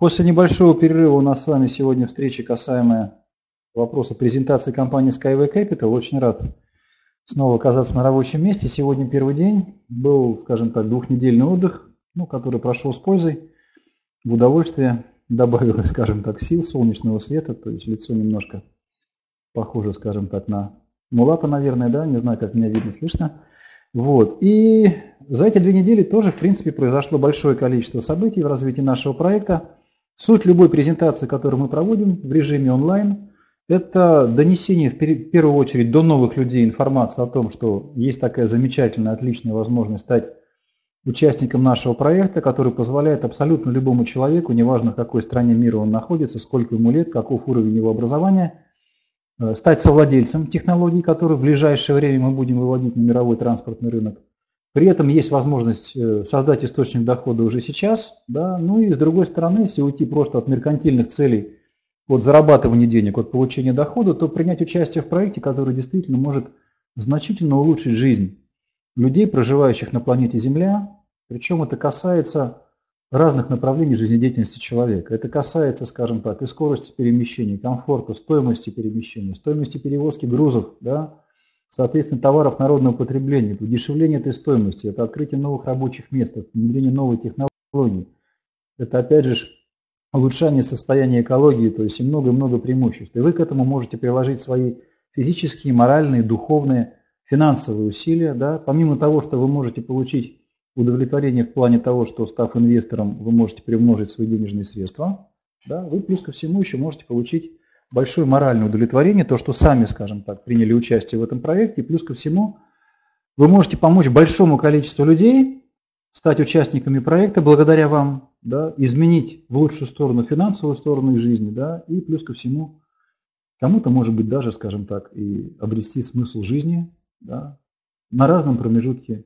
После небольшого перерыва у нас с вами сегодня встреча, касаемая вопроса презентации компании Skyway Capital. Очень рад снова оказаться на рабочем месте. Сегодня первый день. Был, скажем так, двухнедельный отдых, который прошел с пользой, в удовольствие. Добавилось, скажем так, сил, солнечного света. То есть лицо немножко похоже, скажем так, на мулата, наверное, да? Не знаю, как меня видно, слышно. Вот. И за эти 2 недели тоже, в принципе, произошло большое количество событий в развитии нашего проекта. Суть любой презентации, которую мы проводим в режиме онлайн, это донесение в первую очередь до новых людей информации о том, что есть такая замечательная, отличная возможность стать участником нашего проекта, который позволяет абсолютно любому человеку, неважно в какой стране мира он находится, сколько ему лет, каков уровень его образования, стать совладельцем технологий, которые в ближайшее время мы будем выводить на мировой транспортный рынок. При этом есть возможность создать источник дохода уже сейчас. Да? Ну и с другой стороны, если уйти просто от меркантильных целей, от зарабатывания денег, от получения дохода, то принять участие в проекте, который действительно может значительно улучшить жизнь людей, проживающих на планете Земля. Причем это касается разных направлений жизнедеятельности человека. Это касается, скажем так, и скорости перемещения, комфорта, стоимости перемещения, стоимости перевозки грузов, да? Соответственно, товаров народного потребления, это удешевление этой стоимости, это открытие новых рабочих мест, это внедрение новых технологий, это, опять же, улучшение состояния экологии, то есть и много-много преимуществ. И вы к этому можете приложить свои физические, моральные, духовные, финансовые усилия. Да? Помимо того, что вы можете получить удовлетворение в плане того, что, став инвестором, вы можете приумножить свои денежные средства, да? Вы плюс ко всему еще можете получить большое моральное удовлетворение, то, что сами, скажем так, приняли участие в этом проекте. И плюс ко всему, вы можете помочь большому количеству людей стать участниками проекта благодаря вам, да, изменить в лучшую сторону финансовую сторону их жизни, да, и плюс ко всему, кому-то, может быть, даже, скажем так, и обрести смысл жизни, да, на разном промежутке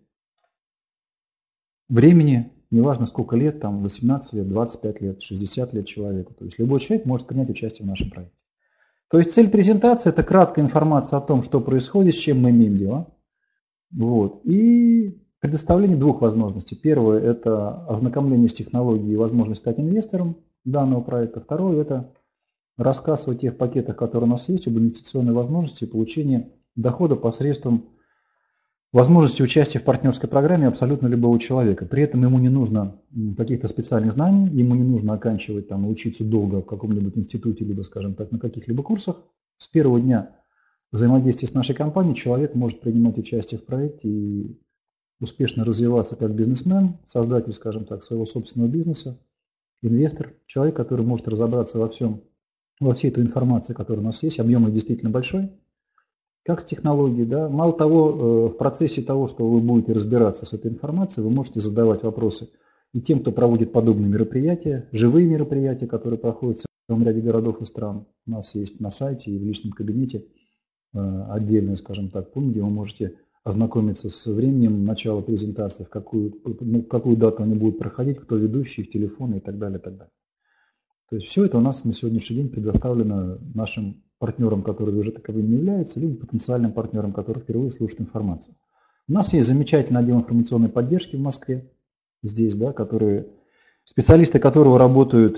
времени, неважно сколько лет, там 18 лет, 25 лет, 60 лет человеку. То есть любой человек может принять участие в нашем проекте. То есть цель презентации – это краткая информация о том, что происходит, с чем мы имеем дело. Вот. И предоставление 2 возможностей. Первое – это ознакомление с технологией и возможность стать инвестором данного проекта. Второе – это рассказ о тех пакетах, которые у нас есть, об инвестиционной возможности получения дохода посредством возможности участия в партнерской программе абсолютно любого человека. При этом ему не нужно каких-то специальных знаний, ему не нужно оканчивать там, и учиться долго в каком-нибудь институте, либо, скажем так, на каких-либо курсах. С первого дня взаимодействия с нашей компанией человек может принимать участие в проекте и успешно развиваться как бизнесмен, создатель, скажем так, своего собственного бизнеса, инвестор, человек, который может разобраться во всей той информации, которая у нас есть, объем действительно большой. Как с технологией, да. Мало того, в процессе того, что вы будете разбираться с этой информацией, вы можете задавать вопросы и тем, кто проводит подобные мероприятия, живые мероприятия, которые проходят в целом ряде городов и стран. У нас есть на сайте и в личном кабинете отдельный, скажем так, пункт, где вы можете ознакомиться с временем начала презентации, в какую дату они будут проходить, кто ведущий, их телефоны и так далее, и так далее. То есть все это у нас на сегодняшний день предоставлено нашим партнерам, которые уже таковыми не являются, либо потенциальным партнерам, которые впервые слушают информацию. У нас есть замечательный отдел информационной поддержки в Москве, здесь, да, специалисты которого работают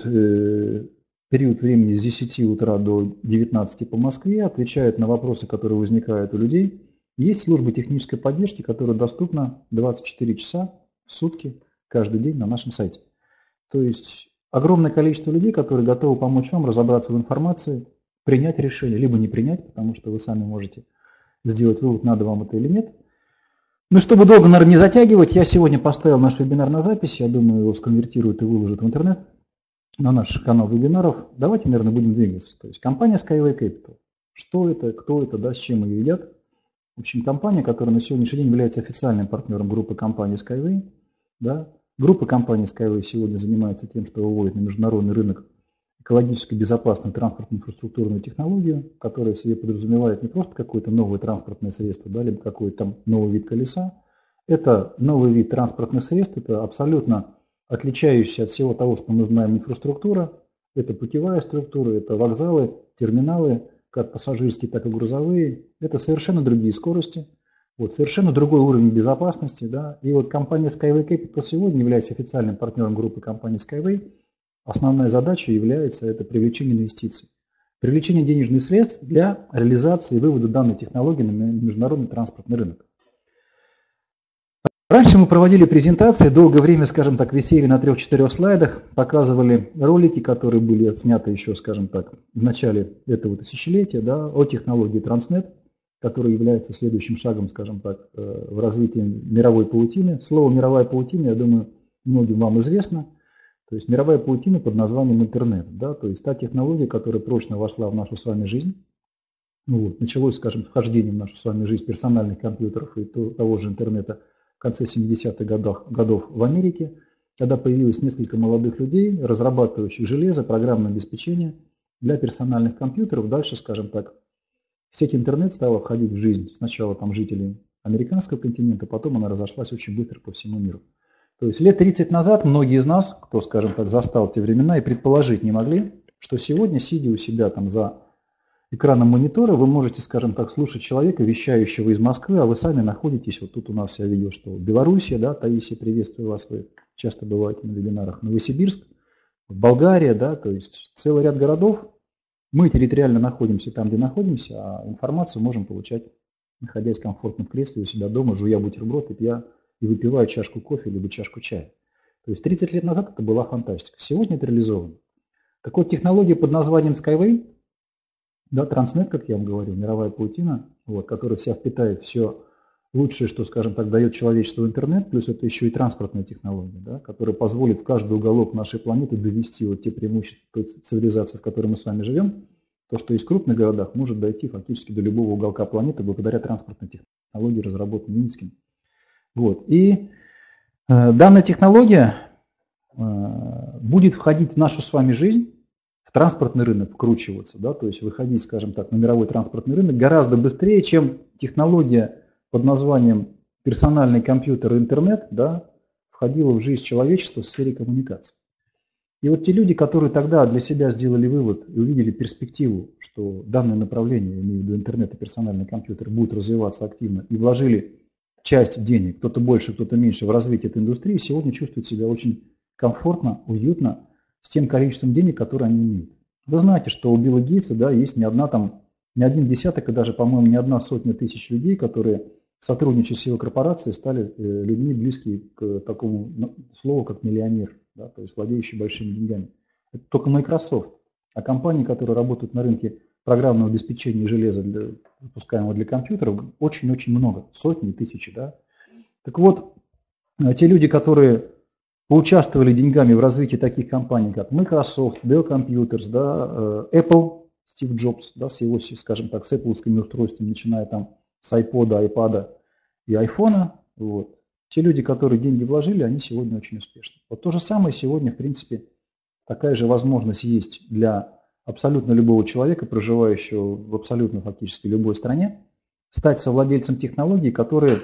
период времени с 10 утра до 19 по Москве, отвечают на вопросы, которые возникают у людей. Есть служба технической поддержки, которая доступна 24 часа в сутки каждый день на нашем сайте. То есть огромное количество людей, которые готовы помочь вам разобраться в информации, принять решение, либо не принять, потому что вы сами можете сделать вывод, надо вам это или нет. Ну, чтобы долго, наверное, не затягивать, я сегодня поставил наш вебинар на запись, я думаю, его сконвертируют и выложат в интернет, на наш канал вебинаров. Давайте, наверное, будем двигаться. То есть компания Skyway Capital. Что это, кто это, да, с чем ее едят? В общем, компания, которая на сегодняшний день является официальным партнером группы компании Skyway. Да. Группа компании Skyway сегодня занимается тем, что выводит на международный рынок экологически безопасную транспортную инфраструктурную технологию, которая в себе подразумевает не просто какое-то новое транспортное средство, да, либо какой-то там новый вид колеса. Это новый вид транспортных средств, это абсолютно отличающаяся от всего того, что мы знаем, инфраструктура. Это путевая структура, это вокзалы, терминалы, как пассажирские, так и грузовые. Это совершенно другие скорости, вот, совершенно другой уровень безопасности. Да. И вот компания Skyway Capital сегодня является официальным партнером группы компании Skyway. основная задача является это привлечение инвестиций. Привлечение денежных средств для реализации и вывода данной технологии на международный транспортный рынок. Раньше мы проводили презентации, долгое время, скажем так, висели на 3-4 слайдах, показывали ролики, которые были отсняты еще, скажем так, в начале этого тысячелетия, да, о технологии Transnet, которая является следующим шагом, скажем так, в развитии мировой паутины. Слово «мировая паутина», я думаю, многим вам известно. То есть мировая паутина под названием интернет, да, то есть та технология, которая прочно вошла в нашу с вами жизнь. Вот, началось, скажем, вхождение в нашу с вами жизнь персональных компьютеров и того же интернета в конце 70-х годов в Америке, когда появилось несколько молодых людей, разрабатывающих железо, программное обеспечение для персональных компьютеров. Дальше, скажем так, сеть интернет стала входить в жизнь сначала там жителей американского континента, потом она разошлась очень быстро по всему миру. То есть лет 30 назад многие из нас, кто, скажем так, застал те времена, и предположить не могли, что сегодня, сидя у себя там за экраном монитора, вы можете, скажем так, слушать человека, вещающего из Москвы, а вы сами находитесь, вот тут у нас я видел, что Белоруссия, да, Таисия, приветствую вас, вы часто бываете на вебинарах, Новосибирск, Болгария, да, то есть целый ряд городов. Мы территориально находимся там, где находимся, а информацию можем получать, находясь комфортно в кресле у себя дома, жуя бутерброд и выпивая чашку кофе либо чашку чая. То есть 30 лет назад это была фантастика. Сегодня это реализовано. Так вот, технология под названием Skyway, да, Transnet, как я вам говорил, мировая паутина, вот, которая вся впитает все лучшее, что, скажем так, дает человечеству интернет, плюс это еще и транспортная технология, да, которая позволит в каждый уголок нашей планеты довести вот те преимущества той цивилизации, в которой мы с вами живем. То, что есть в крупных городах, может дойти фактически до любого уголка планеты благодаря транспортной технологии, разработанной Минским. Вот. И данная технология будет входить в нашу с вами жизнь, в транспортный рынок вкручиваться, да, то есть выходить, скажем так, на мировой транспортный рынок гораздо быстрее, чем технология под названием персональный компьютер и интернет, да, входила в жизнь человечества в сфере коммуникаций. И вот те люди, которые тогда для себя сделали вывод и увидели перспективу, что данное направление, я имею в виду интернет и персональный компьютер, будет развиваться активно, и вложили часть денег, кто-то больше, кто-то меньше, в развитие этой индустрии, сегодня чувствуют себя очень комфортно, уютно с тем количеством денег, которые они имеют. Вы знаете, что у Билла Гейтса, да, есть не один десяток и даже, по-моему, не одна сотня тысяч людей, которые, сотрудничая с его корпорацией, стали людьми, близкими к такому слову, как миллионер, да, то есть владеющий большими деньгами. Это только Microsoft. А компании, которые работают на рынке программного обеспечения железа, выпускаемого для компьютеров, очень-очень много, сотни, тысячи. Да. Так вот, те люди, которые поучаствовали деньгами в развитии таких компаний, как Microsoft, Dell Computers, да, Apple, Стив Джобс, да, с его, скажем так, с Apple-скими устройствами, начиная там с iPod, iPad и iPhone, вот. Те люди, которые деньги вложили, они сегодня очень успешны. Вот то же самое сегодня, в принципе, такая же возможность есть для абсолютно любого человека, проживающего в абсолютно фактически любой стране, стать совладельцем технологий, которая,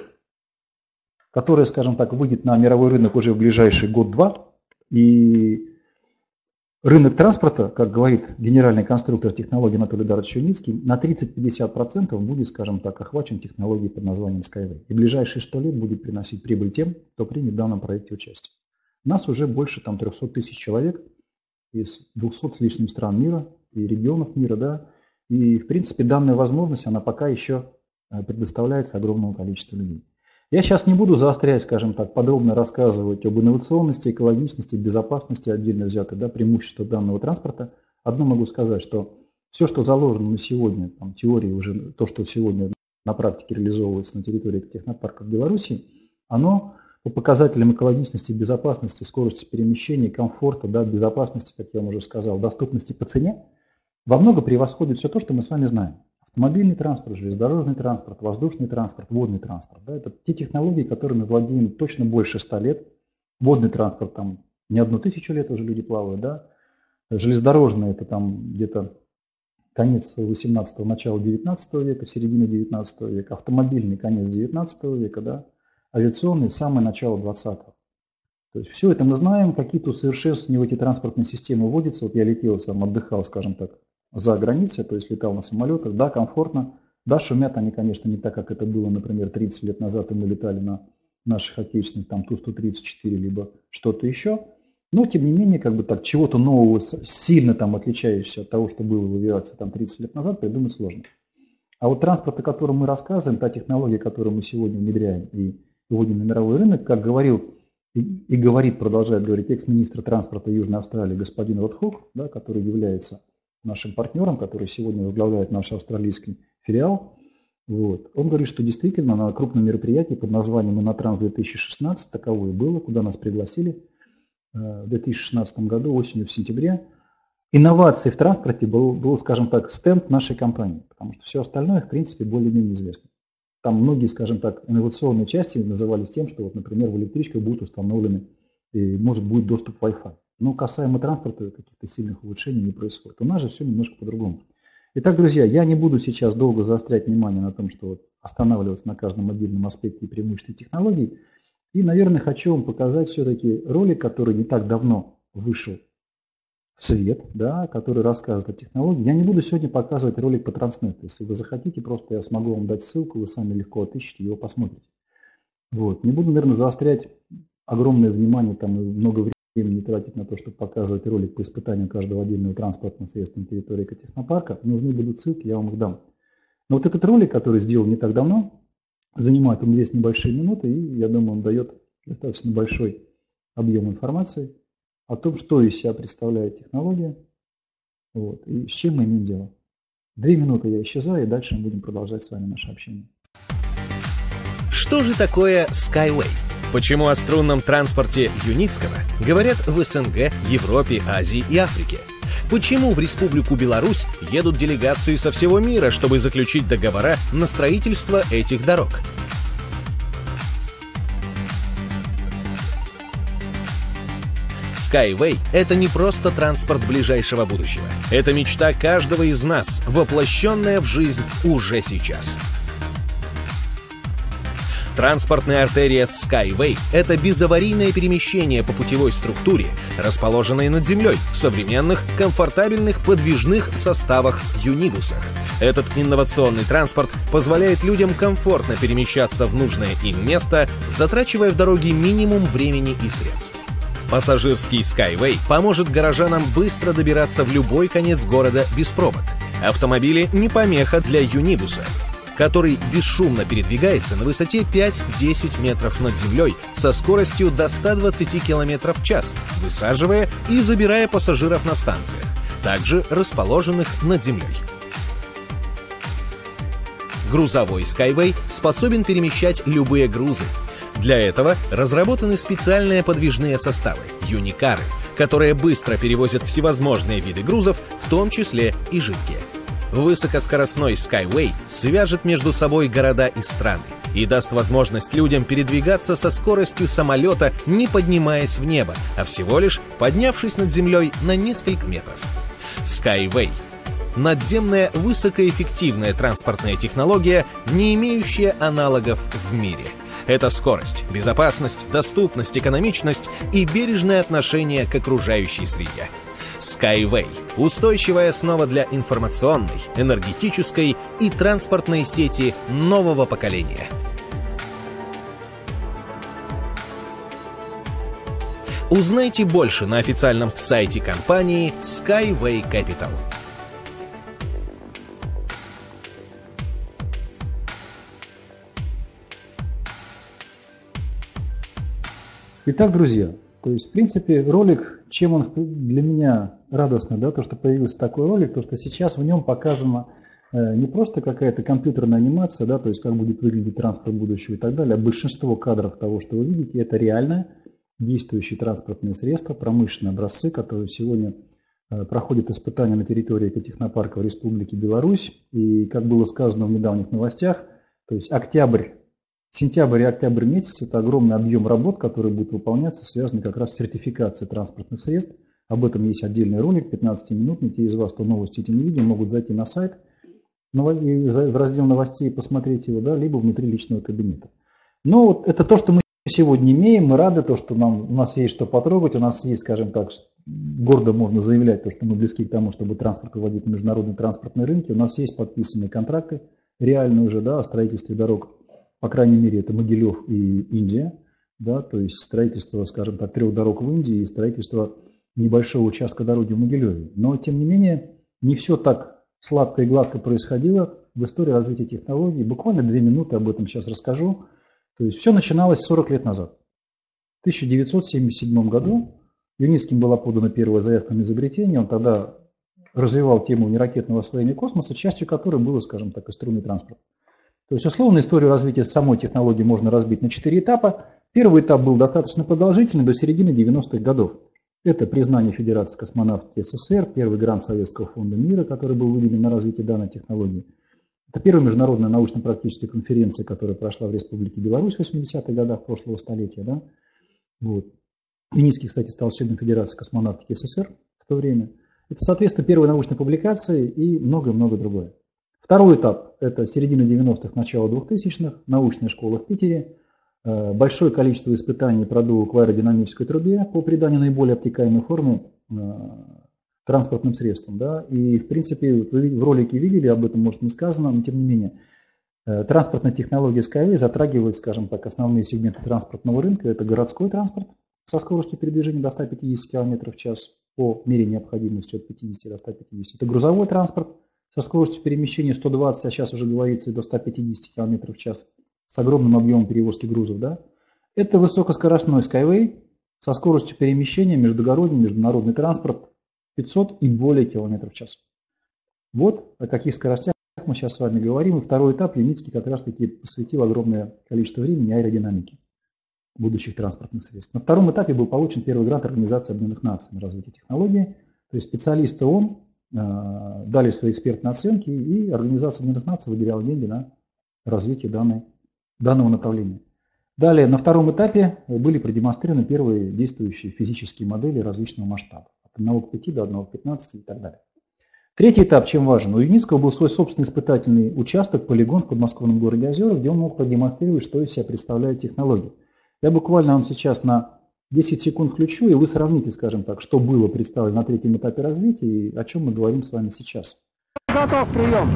скажем так, выйдет на мировой рынок уже в ближайший год-два. И рынок транспорта, как говорит генеральный конструктор технологий Анатолий Дарович Юницкий, на 30-50% будет, скажем так, охвачен технологией под названием Skyway. И в ближайшие 100 лет будет приносить прибыль тем, кто примет в данном проекте участие. Нас уже больше там 300 тысяч человек из 200 с лишним стран мира и регионов мира, да. И, в принципе, данная возможность, она пока еще предоставляется огромному количеству людей. Я сейчас не буду заострять, скажем так, подробно рассказывать об инновационности, экологичности, безопасности отдельно взятой, да, преимущества данного транспорта. Одно могу сказать, что все, что заложено на сегодня, там, теории уже, то, что сегодня на практике реализовывается на территории технопарка в Беларуси, оно по показателям экологичности, безопасности, скорости перемещения, комфорта, да, безопасности, как я вам уже сказал, доступности по цене, во много превосходит все то, что мы с вами знаем. Автомобильный транспорт, железнодорожный транспорт, воздушный транспорт, водный транспорт. Да, это те технологии, которыми владеем точно больше 100 лет. Водный транспорт, там не 1000 лет уже люди плавают. Да. Железнодорожный, это там где-то конец 18-го, начало 19 века, середина 19 века. Автомобильный конец 19 века, да. Авиационный самое начало 20-го. То есть все это мы знаем, какие-то усовершенствования в эти транспортные системы вводятся. Вот я летел сам, отдыхал, скажем так, за границей, то есть летал на самолетах, да, комфортно, да, шумят они, конечно, не так, как это было, например, 30 лет назад, и мы летали на наших отечественных, там, Ту-134, либо что-то еще, Но, тем не менее, как бы так, чего-то нового, сильно там отличающегося от того, что было в авиации там 30 лет назад, придумать сложно. А вот транспорт, о котором мы рассказываем, та технология, которую мы сегодня внедряем и выводим на мировой рынок, как говорил и говорит, продолжает говорить экс-министр транспорта Южной Австралии господин Род Хук, да, который является нашим партнером, который сегодня возглавляет наш австралийский филиал. Вот. Он говорит, что действительно на крупном мероприятии под названием «Инотранс 2016», таковое было, куда нас пригласили в 2016 году, осенью, в сентябре, инновации в транспорте был, скажем так, стенд нашей компании, потому что все остальное, в принципе, более-менее известно. Там многие, скажем так, инновационные части назывались тем, что, вот, например, в электричках будут установлены и, может, будет доступ Wi-Fi. Но касаемо транспорта каких-то сильных улучшений не происходит. У нас же все немножко по-другому. Итак, друзья, я не буду сейчас долго заострять внимание на том, что останавливаться на каждом отдельном аспекте и преимуществе технологий. И, наверное, хочу вам показать все-таки ролик, который не так давно вышел в свет, да, который рассказывает о технологии. Я не буду сегодня показывать ролик по Транснету. Если вы захотите, просто я смогу вам дать ссылку, вы сами легко отыщете, его посмотрите. Вот. Не буду, наверное, заострять огромное внимание там, и много времени тратить на то, чтобы показывать ролик по испытанию каждого отдельного транспортного средства на территории экотехнопарка. Нужны будут ссылки, я вам их дам. Но вот этот ролик, который сделал не так давно, занимает он 2 небольшие минуты, и я думаю, он дает достаточно большой объем информации о том, что из себя представляет технология, вот, и с чем мы имеем дело. 2 минуты я исчезаю, и дальше мы будем продолжать с вами наше общение. Что же такое Skyway? Почему о струнном транспорте Юницкого говорят в СНГ, Европе, Азии и Африке? Почему в Республику Беларусь едут делегации со всего мира, чтобы заключить договора на строительство этих дорог? Skyway — это не просто транспорт ближайшего будущего. Это мечта каждого из нас, воплощенная в жизнь уже сейчас. Транспортная артерия Skyway — это безаварийное перемещение по путевой структуре, расположенной над землей в современных, комфортабельных подвижных составах Юнибусах. Этот инновационный транспорт позволяет людям комфортно перемещаться в нужное им место, затрачивая в дороге минимум времени и средств. Пассажирский Skyway поможет горожанам быстро добираться в любой конец города без пробок. Автомобили не помеха для Юнибуса, который бесшумно передвигается на высоте 5-10 метров над землей со скоростью до 120 км в час, высаживая и забирая пассажиров на станциях, также расположенных над землей. Грузовой Skyway способен перемещать любые грузы. Для этого разработаны специальные подвижные составы – юникары, которые быстро перевозят всевозможные виды грузов, в том числе и жидкие. Высокоскоростной Skyway свяжет между собой города и страны и даст возможность людям передвигаться со скоростью самолета, не поднимаясь в небо, а всего лишь поднявшись над землей на несколько метров. Skyway — надземная высокоэффективная транспортная технология, не имеющая аналогов в мире. Это скорость, безопасность, доступность, экономичность и бережное отношение к окружающей среде. Skyway — устойчивая основа для информационной, энергетической и транспортной сети нового поколения. Узнайте больше на официальном сайте компании Skyway Capital. Итак, друзья, то есть, в принципе, ролик, чем он для меня радостный, да, то, что появился такой ролик, то, что сейчас в нем показана не просто какая-то компьютерная анимация, да, то есть, как будет выглядеть транспорт будущего и так далее, а большинство кадров того, что вы видите, это реально действующие транспортные средства, промышленные образцы, которые сегодня проходят испытания на территории экотехнопарка в Республике Беларусь. И, как было сказано в недавних новостях, то есть сентябрь и октябрь месяц – это огромный объем работ, которые будут выполняться, связанные как раз с сертификацией транспортных средств. Об этом есть отдельный ролик, 15-минутный. Те из вас, кто новости эти не видели, могут зайти на сайт, в раздел новостей посмотреть его, да, либо внутри личного кабинета. Но вот это то, что мы сегодня имеем. Мы рады, то, что у нас есть что потрогать, у нас есть, скажем так, гордо можно заявлять, то, что мы близки к тому, чтобы транспорт выводить на международные транспортные рынки. У нас есть подписанные контракты, реальные уже, да, о строительстве дорог. По крайней мере, это Могилев и Индия. да, то есть строительство, скажем так, 3 дорог в Индии и строительство небольшого участка дороги в Могилеве. Но, тем не менее, не все так сладко и гладко происходило в истории развития технологий. Буквально 2 минуты об этом сейчас расскажу. То есть все начиналось 40 лет назад. В 1977 году Юницким была подана первая заявка на изобретение. Он тогда развивал тему неракетного освоения космоса, частью которой было, скажем так, и струнный транспорт. То есть, условно, историю развития самой технологии можно разбить на 4 этапа. Первый этап был достаточно продолжительный, до середины 90-х годов. Это признание Федерации космонавтики СССР, первый грант Советского фонда мира, который был выделен на развитие данной технологии. Это первая международная научно-практическая конференция, которая прошла в Республике Беларусь в 80-х годах прошлого столетия. Да? Вот. Юницкий, кстати, стал членом Федерации космонавтики СССР в то время. Это, соответственно, первая научная публикация и много-много другое. Второй этап – это середина 90-х, начало 2000-х, научная школа в Питере. Большое количество испытаний продувок в аэродинамической трубе по приданию наиболее обтекаемой формы транспортным средствам. Да? И, в принципе, вы в ролике видели, об этом, может, не сказано, но тем не менее, транспортная технология Skyway затрагивает, скажем так, основные сегменты транспортного рынка. Это городской транспорт со скоростью передвижения до 150 км в час по мере необходимости от 50 до 150. Это грузовой транспорт со скоростью перемещения 120, а сейчас уже говорится и до 150 км в час с огромным объемом перевозки грузов. Да? Это высокоскоростной Skyway со скоростью перемещения междугородний, международный транспорт 500 и более км в час. Вот о каких скоростях мы сейчас с вами говорим. И второй этап Юницкий как раз-таки посвятил огромное количество времени аэродинамике будущих транспортных средств. На втором этапе был получен первый грант Организации Объединенных Наций на развитие технологий. То есть специалисты ООН дали свои экспертные оценки, и Организация Объединенных Наций выделяла деньги на развитие данного направления. Далее, на втором этапе были продемонстрированы первые действующие физические модели различного масштаба. От 1 к 5 до 1 к 15 и так далее. Третий этап, чем важен? У Юницкого был свой собственный испытательный участок, полигон в подмосковном городе Озера, где он мог продемонстрировать, что из себя представляет технология. Я буквально вам сейчас на 10 секунд включу, и вы сравните, скажем так, что было представлено на третьем этапе развития и о чем мы говорим с вами сейчас. Готов, прием.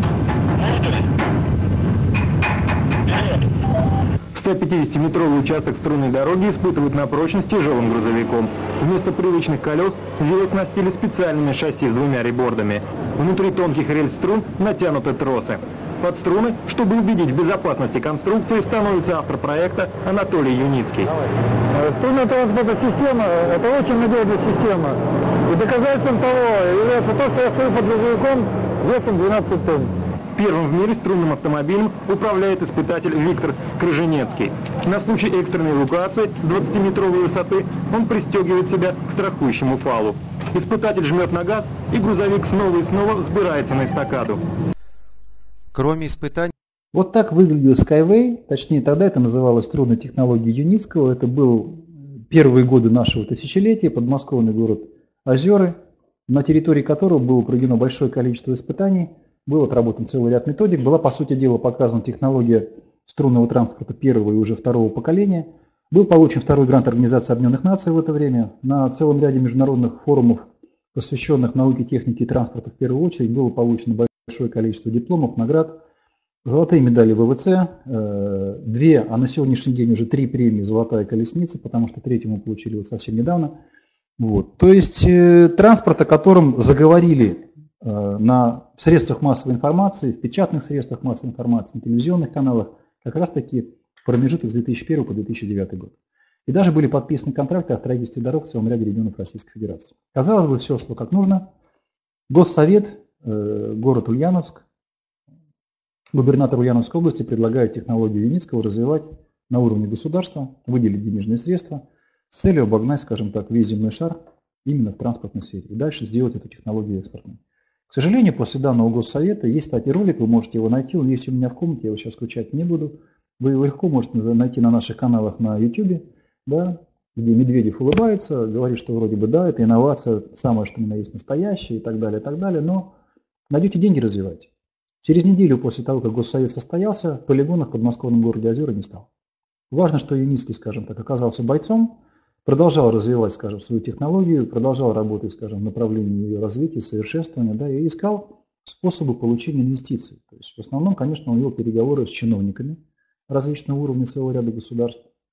150-метровый участок струнной дороги испытывают на прочность тяжелым грузовиком. Вместо привычных колес его оснастили специальными шасси с 2 ребордами. Внутри тонких рельс-струн натянуты тросы. Под струны, чтобы убедить в безопасности конструкции, становится автор проекта Анатолий Юницкий. Струнная транспортная система – это очень надежная система. И доказательством того является то, что я стою под грузовиком весом 12 тонн. Первым в мире струнным автомобилем управляет испытатель Виктор Крыженецкий. На случай экстренной эвакуации 20-метровой высоты он пристегивает себя к страхующему фалу. Испытатель жмет на газ, и грузовик снова и снова взбирается на эстакаду. Кроме испытаний... Вот так выглядел Skyway, точнее тогда это называлось струнной технологией Юницкого. Это был первые годы нашего тысячелетия, подмосковный город Озеры, на территории которого было проведено большое количество испытаний. Был отработан целый ряд методик, была, по сути дела, показана технология струнного транспорта первого и уже второго поколения. Был получен второй грант Организации Объединенных Наций в это время. На целом ряде международных форумов, посвященных науке, технике и транспорту в первую очередь, было получено большое количество дипломов, наград. Золотые медали ВВЦ, 2, а на сегодняшний день уже 3 премии «Золотая колесница», потому что третью мы получили вот совсем недавно. Вот. То есть транспорт, о котором заговорили в средствах массовой информации, в печатных средствах массовой информации, на телевизионных каналах, как раз таки промежуток с 2001 по 2009 год. И даже были подписаны контракты о строительстве дорог в целом ряде регионов Российской Федерации. Казалось бы, все шло как нужно. Госсовет, город Ульяновск, губернатор Ульяновской области предлагает технологию Юницкого развивать на уровне государства, выделить денежные средства с целью обогнать, скажем так, весь земной шар именно в транспортной сфере и дальше сделать эту технологию экспортной. К сожалению, после данного госсовета есть, кстати, ролик, вы можете его найти, он есть у меня в комнате, я его сейчас включать не буду. Вы его легко можете найти на наших каналах на YouTube, да, где Медведев улыбается, говорит, что вроде бы да, это инновация, самое что ни на есть настоящее и так далее, но найдете деньги, развивайте. Через неделю после того, как госсовет состоялся, полигонов в подмосковном городе Озера не стало. Важно, что Юницкий, скажем так, оказался бойцом, продолжал развивать, скажем, свою технологию, продолжал работать, скажем, в направлении ее развития, совершенствования, да, и искал способы получения инвестиций. То есть в основном, конечно, у него переговоры с чиновниками различного уровня своего ряда государств,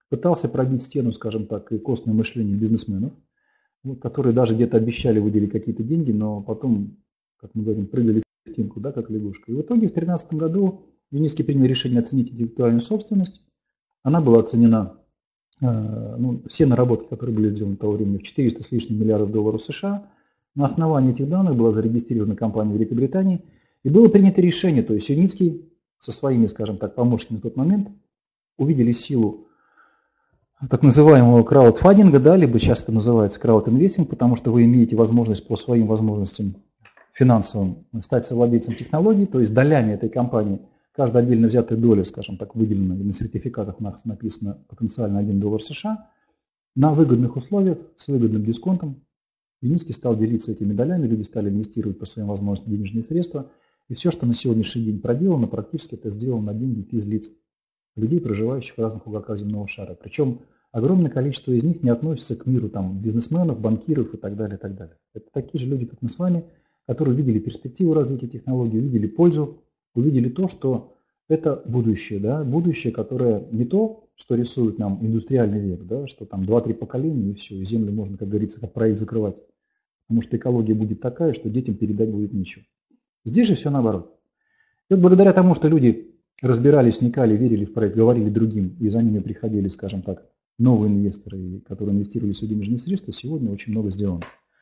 пытался пробить стену, скажем так, и костное мышление бизнесменов, вот, которые даже где-то обещали выделить какие-то деньги, но потом, как мы говорим, прыгали в тинку, да, как лягушка. И в итоге в 2013 году Юницкий принял решение оценить интеллектуальную собственность. Она была оценена, все наработки, которые были сделаны в то время, в 400 с лишним миллиардов долларов США. На основании этих данных была зарегистрирована компания в Великобритании. И было принято решение, то есть Юницкий со своими, скажем так, помощниками в тот момент увидели силу так называемого краудфандинга, да, либо сейчас это называется краудинвестинг, потому что вы имеете возможность по своим возможностям финансовым стать совладельцем технологий, то есть долями этой компании, каждая отдельно взятая доля, скажем так, выделена, и на сертификатах у нас написано потенциально $1 США, на выгодных условиях, с выгодным дисконтом. Юницкий стал делиться этими долями, люди стали инвестировать по своим возможностям денежные средства, и все, что на сегодняшний день проделано, практически это сделано на деньги физлиц, людей, проживающих в разных уголках земного шара. Причем огромное количество из них не относится к миру там, бизнесменов, банкиров и так далее, и так далее. Это такие же люди, как мы с вами, которые увидели перспективу развития технологий, увидели пользу, увидели то, что это будущее, да, будущее, которое не то, что рисует нам индустриальный век, да, что там 2-3 поколения и все, и землю можно, как говорится, как проект закрывать. Потому что экология будет такая, что детям передать будет нечего. Здесь же все наоборот. И вот благодаря тому, что люди разбирались, вникали, верили в проект, говорили другим, и за ними приходили, скажем так, новые инвесторы, которые инвестировали в свои денежные средства, сегодня очень много сделано.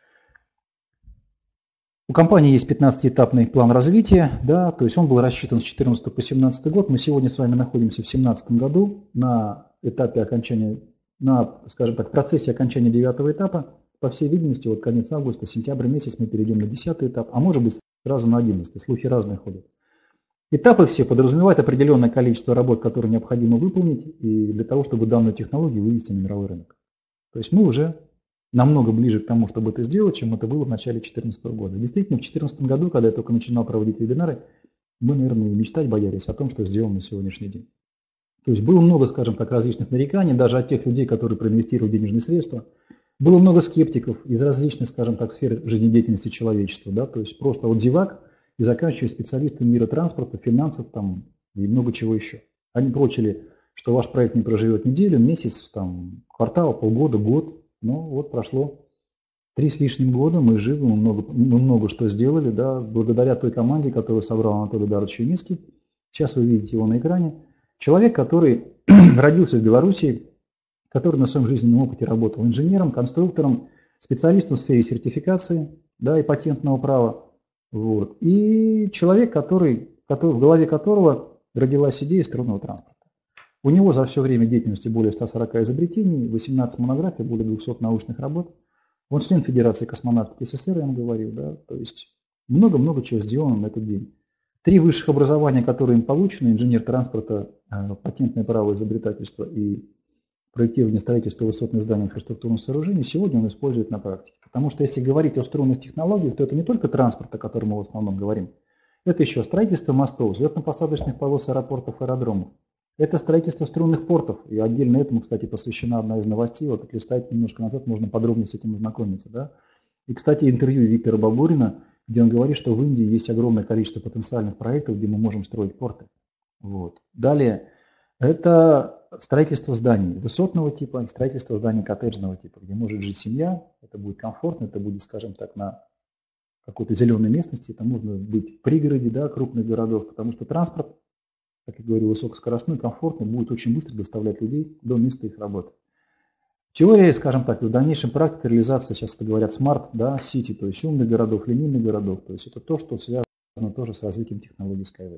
У компании есть 15-этапный план развития, да, то есть он был рассчитан с 2014 по 2017 год. Мы сегодня с вами находимся в 2017 году на этапе окончания, скажем так, в процессе окончания 9-го этапа. По всей видимости, вот конец августа, сентябрь месяц мы перейдем на 10-й этап, а может быть сразу на 11-й, слухи разные ходят. Этапы все подразумевают определенное количество работ, которые необходимо выполнить и для того, чтобы данную технологию вывести на мировой рынок. То есть мы уже намного ближе к тому, чтобы это сделать, чем это было в начале 2014 года. Действительно, в 2014 году, когда я только начинал проводить вебинары, мы, наверное, и мечтать боялись о том, что сделано на сегодняшний день. То есть было много, скажем так, различных нареканий, даже от тех людей, которые проинвестировали денежные средства. Было много скептиков из различных, скажем так, сфер жизнедеятельности человечества. Да? То есть просто от зевак и заканчивая специалистами мира транспорта, финансов там, и много чего еще. Они прочили, что ваш проект не проживет неделю, месяц, там, квартал, полгода, год. Но вот прошло 3 с лишним года, мы живы, мы много что сделали, да, благодаря той команде, которую собрал Анатолий Эдуардович Юницкий. Сейчас вы видите его на экране. Человек, который родился в Беларуси, который на своем жизненном опыте работал инженером, конструктором, специалистом в сфере сертификации, да, и патентного права. Вот. И человек, в голове которого родилась идея струнного транспорта. У него за все время деятельности более 140 изобретений, 18 монографий, более 200 научных работ. Он член Федерации космонавтики СССР, я вам говорил, да, то есть много-много чего сделано на этот день. 3 высших образования, которые им получены, инженер транспорта, патентное право, изобретательство и проектирование строительства высотных зданий, инфраструктурных сооружений, сегодня он использует на практике. Потому что если говорить о струнных технологиях, то это не только транспорт, о котором мы в основном говорим, это еще строительство мостов, взлетно-посадочных полос, аэропортов, аэродромов. Это строительство струнных портов, и отдельно этому, кстати, посвящена одна из новостей, вот если листать немножко назад, можно подробнее с этим ознакомиться. Да? И, кстати, интервью Виктора Бабурина, где он говорит, что в Индии есть огромное количество потенциальных проектов, где мы можем строить порты. Вот. Далее, это строительство зданий высотного типа, строительство зданий коттеджного типа, где может жить семья, это будет комфортно, это будет, скажем так, на какой-то зеленой местности, это можно быть в пригороде, да, крупных городов, потому что транспорт, как я говорю, высокоскоростной, комфортный, будет очень быстро доставлять людей до места их работы. Теория, скажем так, и в дальнейшем практика реализации, сейчас это говорят смарт, да, сити, то есть умных городов, линейных городов, то есть это то, что связано тоже с развитием технологий Skyway.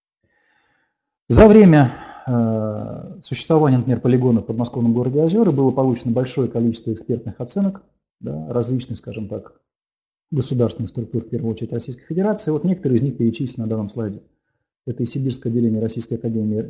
За время существования, например, полигона в подмосковном городе Озера было получено большое количество экспертных оценок, да, различных, скажем так, государственных структур, в первую очередь Российской Федерации. Вот некоторые из них перечислены на данном слайде. Это и Сибирское отделение Российской Академии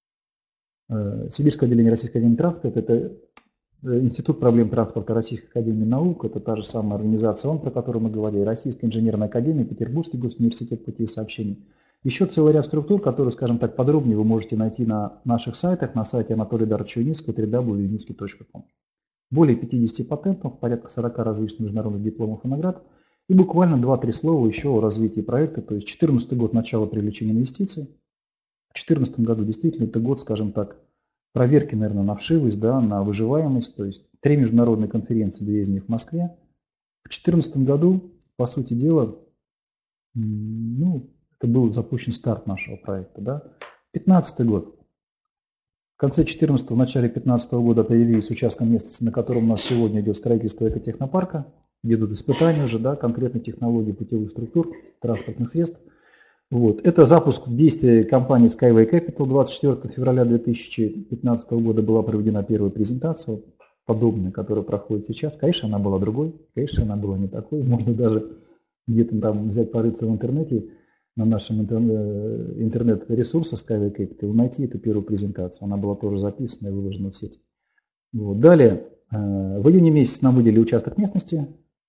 транспорта, это Институт проблем транспорта Российской Академии Наук, это та же самая организация, про которую мы говорили, Российская инженерная академия, Петербургский госуниверситет путей сообщений. Еще целый ряд структур, которые, скажем так, подробнее вы можете найти на наших сайтах, на сайте Анатолия Эдуардовича Юницкого, www.yunicki.com. Более 50 патентов, порядка 40 различных международных дипломов и наград. И буквально 2-3 слова еще о развитии проекта. То есть 2014 год – начало привлечения инвестиций. В 2014 году действительно это год, скажем так, проверки, наверное, на вшивость, да, на выживаемость. То есть 3 международные конференции, 2 из них в Москве. В 2014 году, по сути дела, это был запущен старт нашего проекта. Да. 2015 год. В конце 2014, в начале 2015 года появились участки местности, на котором у нас сегодня идет строительство экотехнопарка, где идут испытания уже, да, конкретной технологии путевых структур, транспортных средств. Вот. Это запуск в действие компании Skyway Capital. 24 февраля 2015 года была проведена первая презентация, подобная, которая проходит сейчас. Конечно, она была другой, конечно, она была не такой. Можно даже где-то там взять, порыться в интернете, на нашем интернет-ресурсе Skyway Capital, найти эту первую презентацию. Она была тоже записана и выложена в сеть. Вот. Далее, в июне месяце нам выделили участок местности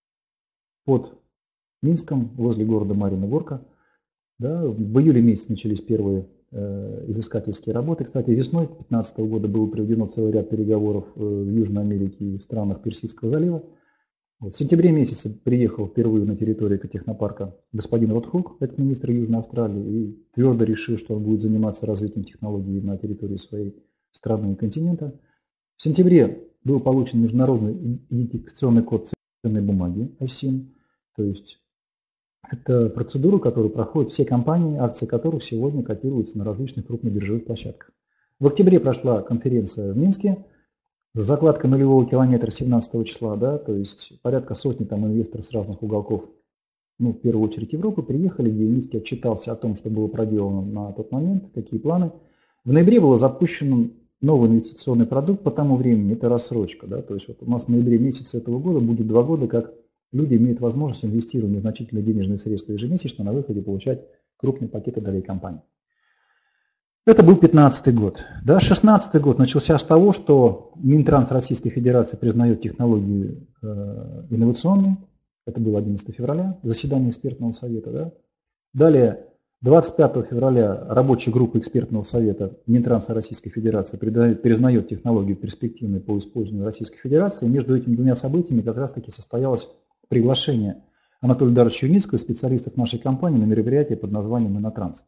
под Минском, возле города Марьина Горка. Да, в июле месяце начались первые изыскательские работы. Кстати, весной 2015 года было проведено целый ряд переговоров в Южной Америке и в странах Персидского залива. Вот. В сентябре месяце приехал впервые на территорию экотехнопарка господин Ротхук, это министр Южной Австралии, и твердо решил, что он будет заниматься развитием технологий на территории своей страны и континента. В сентябре был получен международный идентификационный код ценной бумаги ISIN, то есть это процедура, которую проходят все компании, акции которых сегодня котируются на различных крупных биржевых площадках. В октябре прошла конференция в Минске с закладкой нулевого километра 17 числа, да, то есть порядка сотни там инвесторов с разных уголков, в первую очередь Европы, приехали, где Минский отчитался о том, что было проделано на тот момент, какие планы. В ноябре был запущен новый инвестиционный продукт по тому времени, это рассрочка, да, то есть вот у нас в ноябре месяце этого года будет 2 года, как люди имеют возможность инвестировать незначительные денежные средства ежемесячно, на выходе получать крупные пакеты долей компании. Это был 2015 год. Да, 2016 год начался с того, что Минтранс Российской Федерации признает технологии инновационные. Это было 11 февраля, заседание экспертного совета. Да. Далее, 25 февраля рабочая группа экспертного совета Минтранса Российской Федерации признает технологию перспективной по использованию Российской Федерации. И между этими двумя событиями как раз-таки состоялось приглашение Анатолия Даровича Юницкого, специалистов нашей компании, на мероприятие под названием «Иннотранс».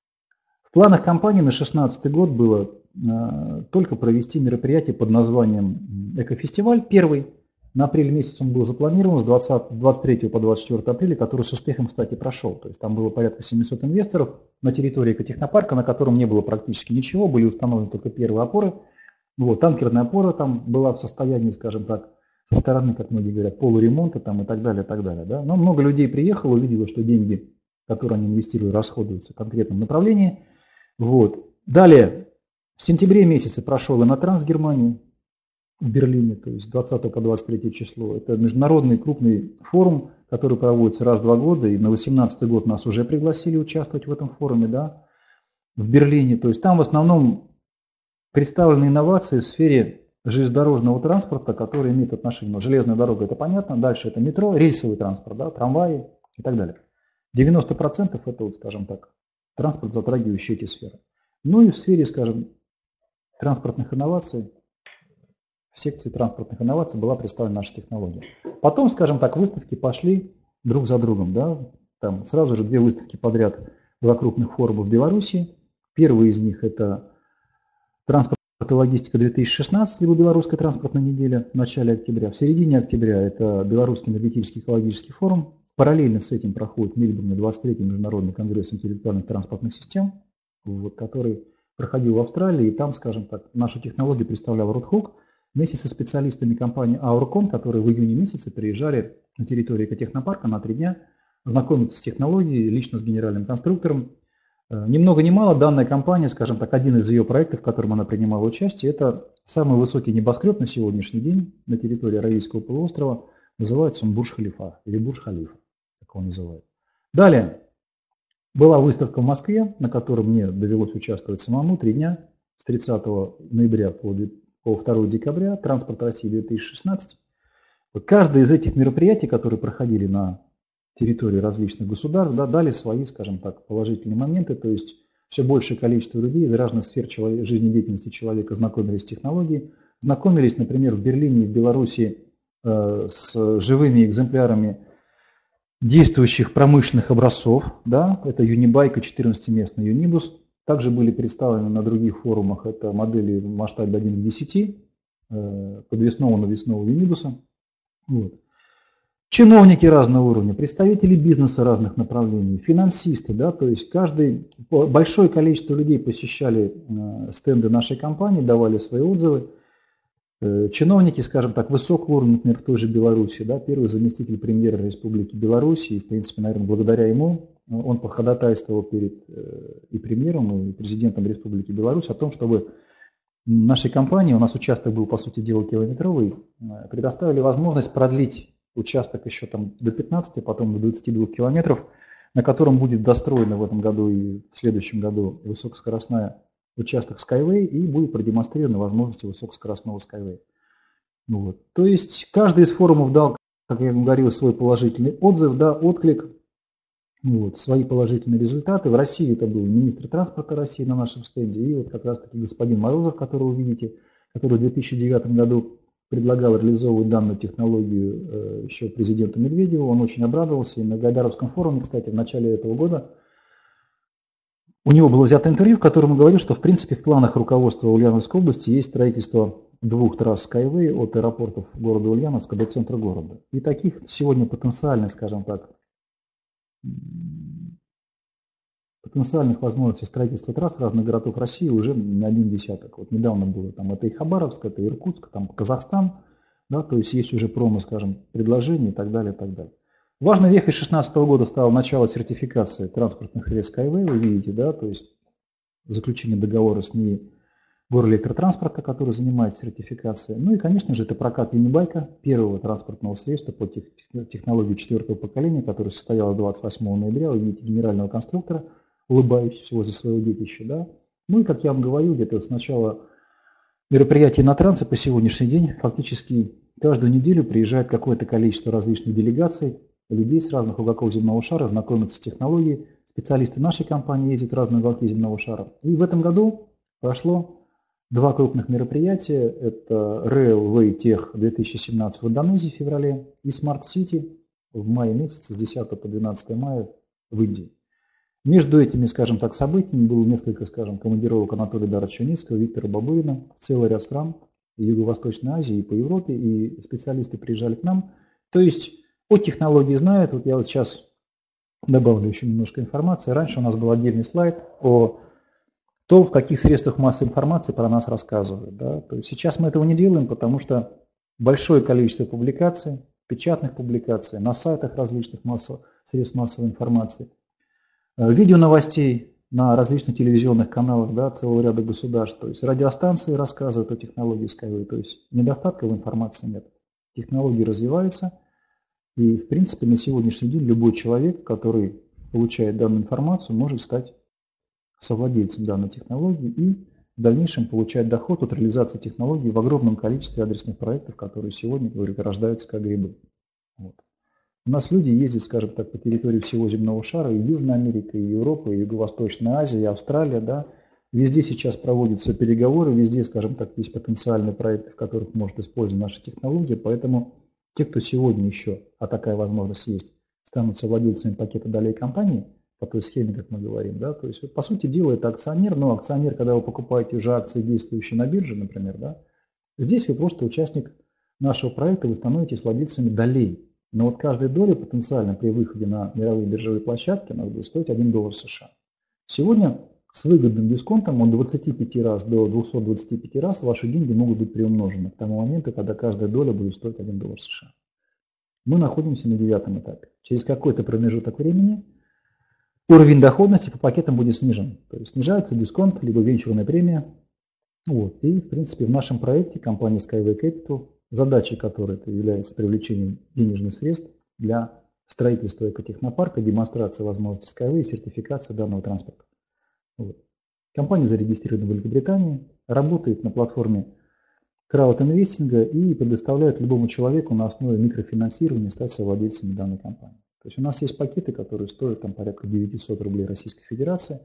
В планах компании на 2016 год было только провести мероприятие под названием «Экофестиваль». Первый на апрель месяц он был запланирован с 23 по 24 апреля, который с успехом, кстати, прошел. То есть там было порядка 700 инвесторов на территории экотехнопарка, на котором не было практически ничего, были установлены только первые опоры. Вот, танкерная опора там была в состоянии, скажем так, со стороны, как многие говорят, полуремонта там, и так далее, и так далее. Да? Но много людей приехало, увидело, что деньги, которые они инвестируют, расходуются в конкретном направлении. Вот. Далее, в сентябре месяце прошел Иннотранс в Германии, в Берлине, то есть 20 по 23 число. Это международный крупный форум, который проводится раз в 2 года, и на 2018 год нас уже пригласили участвовать в этом форуме, да, в Берлине. То есть там в основном представлены инновации в сфере железнодорожного транспорта, который имеет отношение, ну, железная дорога, это понятно, дальше это метро, рейсовый транспорт, да, трамваи и так далее. 90% это, вот, скажем так, транспорт, затрагивающий эти сферы. Ну и в сфере, скажем, транспортных инноваций, в секции транспортных инноваций была представлена наша технология. Потом, скажем так, выставки пошли друг за другом, да, там сразу же 2 выставки подряд, 2 крупных форума в Беларуси. Первый из них это транспорт и логистика 2016, либо Белорусская транспортная неделя в начале октября. В середине октября это Белорусский энергетический экологический форум. Параллельно с этим проходит в Мельбурне 23-й международный конгресс интеллектуальных транспортных систем, вот, который проходил в Австралии. И там, скажем так, нашу технологию представлял Ротхук вместе со специалистами компании Ауркон, которые в июне месяце приезжали на территорию экотехнопарка на 3 дня, знакомиться с технологией, лично с генеральным конструктором. Ни много ни мало данная компания, скажем так, один из ее проектов, в котором она принимала участие, это самый высокий небоскреб на сегодняшний день на территории Аравийского полуострова. Называется он Бурдж-Халифа или Бурдж-Халифа, как его называют. Далее была выставка в Москве, на которой мне довелось участвовать самому 3 дня, с 30 ноября по 2 декабря, «Транспорт России 2016». Каждое из этих мероприятий, которые проходили на территории различных государств, да, дали свои, скажем так, положительные моменты, то есть все большее количество людей из разных сфер жизнедеятельности человека знакомились с технологией, знакомились, например, в Берлине и в Беларуси с живыми экземплярами действующих промышленных образцов, да, это Юнибайк и 14-местный Юнибус, Также были представлены на других форумах это модели в масштабе 1 к 10, подвесного навесного юнибуса. Вот. Чиновники разного уровня, представители бизнеса разных направлений, финансисты, да, то есть большое количество людей посещали стенды нашей компании, давали свои отзывы. Чиновники, скажем так, высокого уровня, например, в той же Беларуси, да, первый заместитель премьера Республики Беларусь, и, в принципе, наверное, благодаря ему он походатайствовал перед и премьером, и президентом Республики Беларусь о том, чтобы нашей компании, у нас участок был, по сути дела, километровый, предоставили возможность продлить участок еще там до 15, потом до 22 километров, на котором будет достроена в этом году и в следующем году высокоскоростная участок Skyway, и будет продемонстрированы возможности высокоскоростного Skyway. Вот. То есть каждый из форумов дал, как я говорил, свой положительный отзыв, да, отклик, вот, свои положительные результаты. В России это был министр транспорта России на нашем стенде, и вот как раз таки господин Морозов, которого вы видите, который в 2009 году предлагал реализовывать данную технологию еще президенту Медведеву. Он очень обрадовался. И на Гайдаровском форуме, кстати, в начале этого года у него было взято интервью, в котором он говорил, что в принципе в планах руководства Ульяновской области есть строительство 2 трасс Skyway от аэропортов города Ульяновска до центра города. И таких сегодня потенциальных, скажем так, потенциальных возможностей строительства трасс разных городов России уже не один десяток. Вот недавно было там это и Хабаровск, это и Иркутск, там Казахстан, да, то есть есть уже промо, скажем, предложений и так далее, и так далее. Важной вехой 2016 года стало начало сертификации транспортных средств Skyway, вы видите, да, то есть заключение договора с НИИ Горэлектротранспорта, который занимается сертификацией. Ну и, конечно же, это прокат юнибайка, первого транспортного средства по технологии 4-го поколения, который состоялось 28 ноября. Вы видите генерального конструктора, улыбающегося возле своего детища. Да? Ну и, как я вам говорил, где-то с начала мероприятия на трансе по сегодняшний день фактически каждую неделю приезжает какое-то количество различных делегаций, людей с разных уголков земного шара, знакомятся с технологией. Специалисты нашей компании ездят в разные уголки земного шара. И в этом году прошло 2 крупных мероприятия. Это Railway Tech 2017 в Индонезии в феврале и Smart City в мае месяце с 10 по 12 мая в Индии. Между этими, скажем так, событиями было несколько, скажем, командировок Анатолия Даровича Юницкого, Виктора Бабурина, целый ряд стран и Юго-Восточной Азии, и по Европе, и специалисты приезжали к нам. То есть о технологии знают. Вот я вот сейчас добавлю еще немножко информации. Раньше у нас был отдельный слайд о том, в каких средствах массовой информации про нас рассказывают. Да? То есть сейчас мы этого не делаем, потому что большое количество публикаций, печатных публикаций на сайтах различных средств массовой информации, видео новостей на различных телевизионных каналах, да, целого ряда государств. То есть радиостанции рассказывают о технологии Skyway. То есть недостатков информации нет. Технологии развиваются. И, в принципе, на сегодняшний день любой человек, который получает данную информацию, может стать совладельцем данной технологии и в дальнейшем получать доход от реализации технологий в огромном количестве адресных проектов, которые сегодня, говорю, рождаются как грибы. Вот. У нас люди ездят, скажем так, по территории всего земного шара, и Южная Америка, и Европа, и Юго-Восточная Азия, и Австралия, да. Везде сейчас проводятся переговоры, везде, скажем так, есть потенциальные проекты, в которых может использовать наши технологии, поэтому те, кто сегодня еще, а такая возможность есть, станут владельцами пакета долей компании, по той схеме, как мы говорим, да, то есть, по сути дела, это акционер, но акционер, когда вы покупаете уже акции, действующие на бирже, например, да, здесь вы просто участник нашего проекта, вы становитесь владельцами долей. Но вот каждая доля потенциально при выходе на мировые биржевые площадки она будет стоить $1 США. Сегодня с выгодным дисконтом от 25 раз до 225 раз ваши деньги могут быть приумножены к тому моменту, когда каждая доля будет стоить $1 США. Мы находимся на 9-м этапе. Через какой-то промежуток времени уровень доходности по пакетам будет снижен. То есть снижается дисконт, либо венчурная премия. Вот. И, в принципе, в нашем проекте компания Skyway Capital, задачей которой это является привлечением денежных средств для строительства экотехнопарка, демонстрация возможностей Skyway и сертификация данного транспорта. Вот. Компания зарегистрирована в Великобритании, работает на платформе краудинвестинга и предоставляет любому человеку на основе микрофинансирования стать совладельцами данной компании. То есть у нас есть пакеты, которые стоят там порядка 900 рублей Российской Федерации.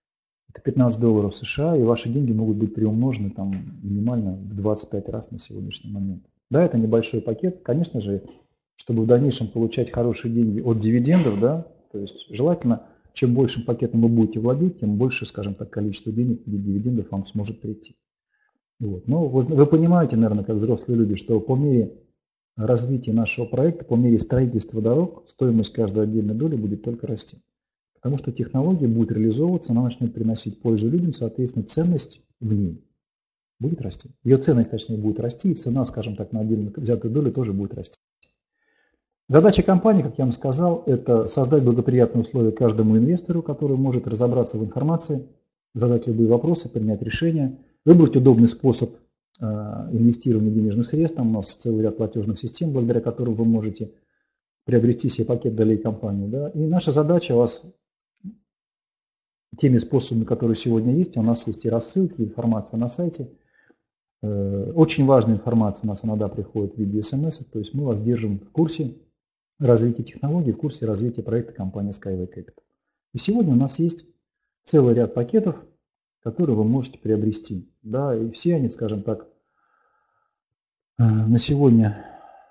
Это $15 США, и ваши деньги могут быть приумножены там минимально в 25 раз на сегодняшний момент. Да, это небольшой пакет. Конечно же, чтобы в дальнейшем получать хорошие деньги от дивидендов, да, то есть желательно чем большим пакетом вы будете владеть, тем больше, скажем так, количество денег в виде дивидендов вам сможет прийти. Вот. Но вы понимаете, наверное, как взрослые люди, что по мере развития нашего проекта, по мере строительства дорог, стоимость каждой отдельной доли будет только расти. Потому что технология будет реализовываться, она начнет приносить пользу людям, соответственно, ценность в ней будет расти. Ее ценность, точнее, будет расти, и цена, скажем так, на отдельно взятую долю тоже будет расти. Задача компании, как я вам сказал, это создать благоприятные условия каждому инвестору, который может разобраться в информации, задать любые вопросы, принять решения, выбрать удобный способ инвестирования денежных средств. Там у нас целый ряд платежных систем, благодаря которым вы можете приобрести себе пакет долей компании. Да? И наша задача вас теми способами, которые сегодня есть, у нас есть и рассылки, информация на сайте. Очень важная информация у нас иногда приходит в виде смс, то есть мы вас держим в курсе развития технологий, в курсе развития проекта компании Skyway Capital. И сегодня у нас есть целый ряд пакетов, которые вы можете приобрести. Да, и все они, скажем так, на сегодня